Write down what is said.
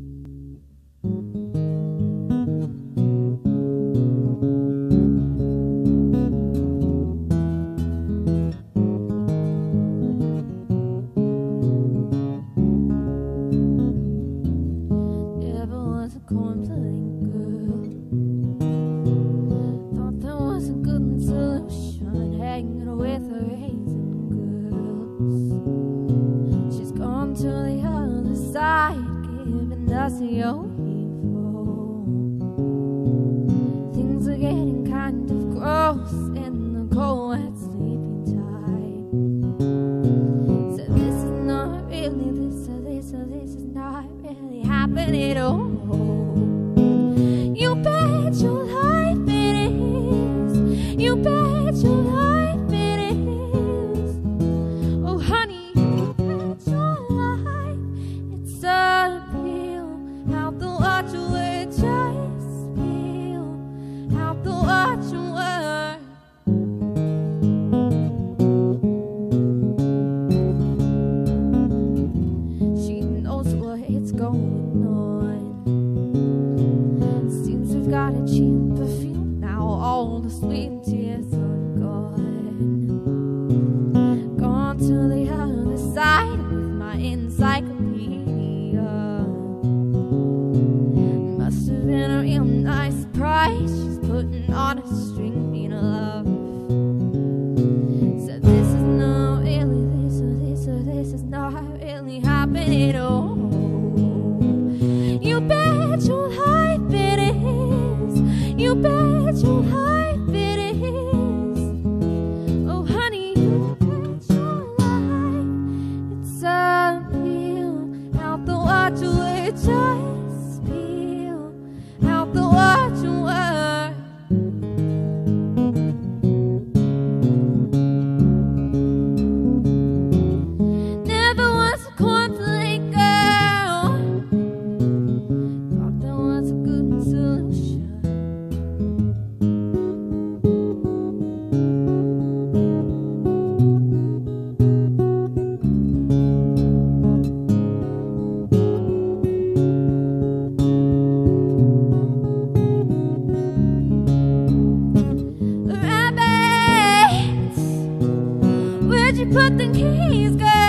Never was a cornflake girl. Thought there was a good solution, hanging with the raisin girls. She's gone to the other side, giving us the evil. Things are getting kind of gross in the cold wet sleeping time. So this is not really this is not really happening at all. You bet your life it is. You bet your life it is. Oh honey, you bet your life it's a pill. Out the watch away, just spill. Out the watch away. She knows what's going on. Seems we've got a cheap perfume now. All the sweet tears are gone. Gone to the other side with my encyclopedia. Must have been a real nice surprise. She's putting on a string being love. So this is not really this is not really happening at all. You bet your life it is. You bet your life it is. Oh honey, you bet your life it's a pill. Out the watch away, just spill. Out the watch away. Never was a cornflake girl. Thought there was a good solution. Rabbits, where'd you put the keys, girl?